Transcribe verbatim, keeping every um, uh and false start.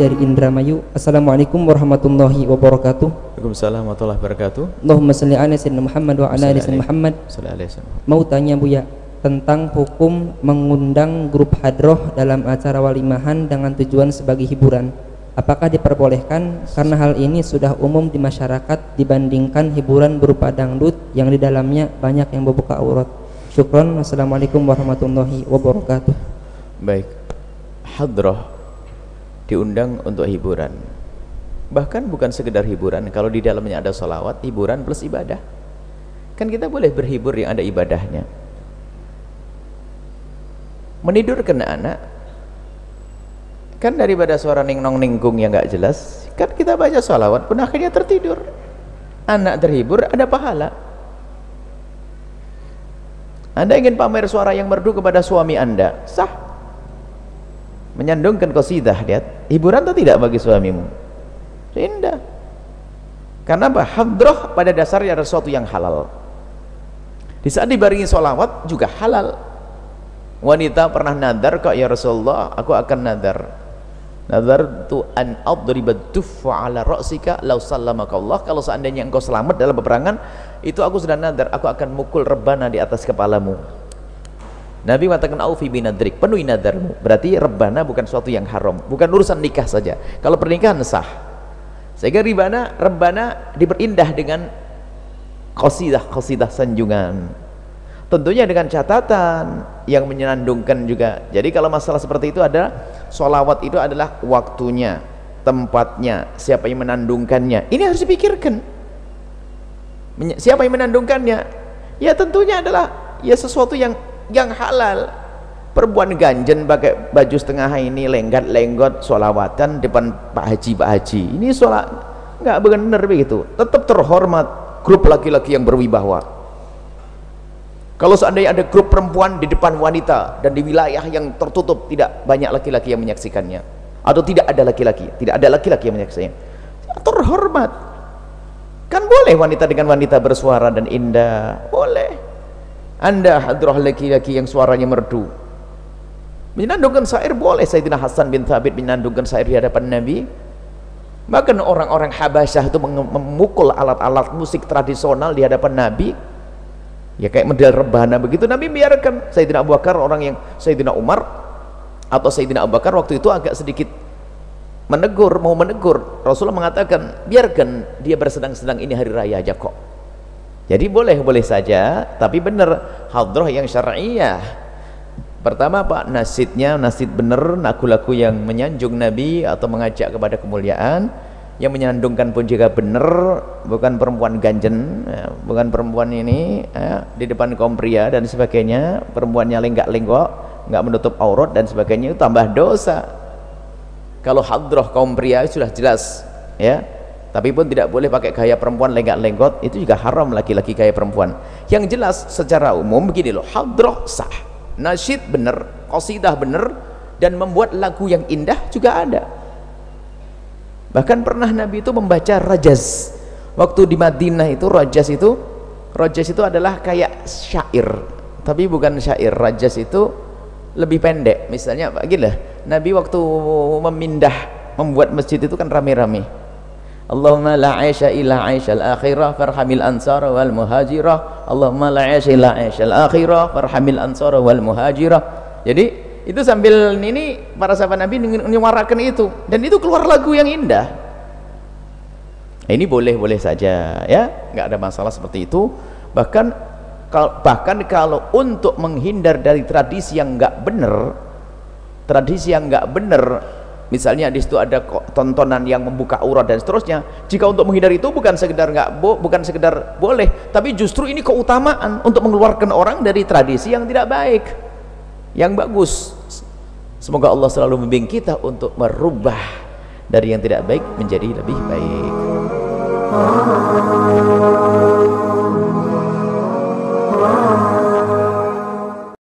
dari Indramayu. Assalamualaikum warahmatullahi wabarakatuh. Waalaikumsalam warahmatullahi wabarakatuh. Allahumma shalli ala sayyidina Muhammad wa ala ali sayyidina Muhammad. Mau tanya Buya tentang hukum mengundang grup hadroh dalam acara walimahan dengan tujuan sebagai hiburan. Apakah diperbolehkan karena hal ini sudah umum di masyarakat dibandingkan hiburan berupa dangdut yang di dalamnya banyak yang membuka aurat? Syukron. Wassalamualaikum warahmatullahi wabarakatuh. Baik, hadroh diundang untuk hiburan, bahkan bukan sekedar hiburan. Kalau di dalamnya ada sholawat, hiburan plus ibadah, kan kita boleh berhibur yang ada ibadahnya. Menidurkan anak kan daripada suara ning-nong ninggung yang gak jelas, kan kita baca sholawat pun akhirnya tertidur. Anak terhibur, ada pahala. Anda ingin pamer suara yang merdu kepada suami Anda, sah. Menyandungkan qasidah, lihat, hiburan atau tidak bagi suamimu? Indah. Karena apa? Hadroh pada dasarnya ada sesuatu yang halal. Di saat dibarengi sholawat juga halal. Wanita pernah nadar kok, ya Rasulullah, aku akan nadar. Nadar tu an adribat tuffa ala ra'sika law sallamaka Allah. Kalau seandainya engkau selamat dalam peperangan, itu aku sudah nadar, aku akan mukul rebana di atas kepalamu. Nabi mengatakan aufi binadrik, penuhi nadarmu. Berarti rebana bukan sesuatu yang haram, bukan urusan nikah saja. Kalau pernikahan sah. Sehingga rebana, rebana diperindah dengan qasidah, qasidah sanjungan. Tentunya dengan catatan yang menyenandungkan juga. Jadi kalau masalah seperti itu ada, sholawat itu adalah waktunya, tempatnya, siapa yang menandungkannya. Ini harus dipikirkan. Siapa yang menandungkannya? Ya tentunya adalah ya sesuatu yang yang halal. Perempuan ganjen pakai baju setengah ini, lenggat lenggot, sholawatan depan Pak Haji Pak Haji. Ini sholat nggak benar begitu. Tetap terhormat grup laki-laki yang berwibawa. Kalau seandainya ada grup perempuan di depan wanita dan di wilayah yang tertutup, tidak banyak laki-laki yang menyaksikannya, atau tidak ada laki-laki, tidak ada laki-laki yang menyaksikannya, terhormat. Kan boleh wanita dengan wanita bersuara dan indah, boleh. Anda hadroh laki-laki yang suaranya merdu, menandungkan syair boleh. Sayyidina Hasan bin Thabit menandungkan syair di hadapan Nabi. Bahkan orang-orang Habasyah itu memukul alat-alat musik tradisional di hadapan Nabi. Ya kayak model rebana begitu, Nabi biarkan. Sayyidina Abu Bakar, orang yang Sayyidina Umar atau Sayyidina Abu Bakar waktu itu agak sedikit menegur, mau menegur. Rasulullah mengatakan, biarkan dia bersedang-sedang, ini hari raya aja kok. Jadi boleh, boleh saja, tapi benar hadroh yang syar'iyah. Pertama Pak, nasidnya nasid benar, lagu-lagu yang menyanjung Nabi atau mengajak kepada kemuliaan. Yang menyandungkan pun juga benar, bukan perempuan ganjen, ya, bukan perempuan ini ya, di depan kaum pria dan sebagainya, perempuannya lenggak-lenggok, nggak menutup aurat dan sebagainya, itu tambah dosa. Kalau hadroh kaum pria sudah jelas, ya. Tapi pun tidak boleh pakai gaya perempuan lenggak-lenggot, itu juga haram laki-laki gaya perempuan. Yang jelas secara umum begini loh, hadroh sah, nasyid benar, qasidah benar, dan membuat lagu yang indah juga ada. Bahkan pernah Nabi itu membaca rajaz. Waktu di Madinah itu rajaz itu, rajaz itu adalah kayak syair, tapi bukan syair. Rajaz itu lebih pendek. Misalnya begini, Nabi waktu memindah, membuat masjid itu kan rame-rame. Allahumma la aisha illa aishal akhirah farhamil ansara wal muhajirah. Allahumma la aisha illa aishal akhirah farhamil ansara wal muhajirah. Jadi itu sambil ini para sahabat Nabi menyuarakan itu, dan itu keluar lagu yang indah. Ini boleh-boleh saja, ya, nggak ada masalah seperti itu. Bahkan bahkan kalau untuk menghindar dari tradisi yang nggak benar, tradisi yang nggak benar, misalnya di situ ada tontonan yang membuka aurat dan seterusnya, jika untuk menghindar itu bukan sekedar nggak bo, bukan sekedar boleh, tapi justru ini keutamaan untuk mengeluarkan orang dari tradisi yang tidak baik, yang bagus. Semoga Allah selalu membimbing kita untuk merubah dari yang tidak baik menjadi lebih baik.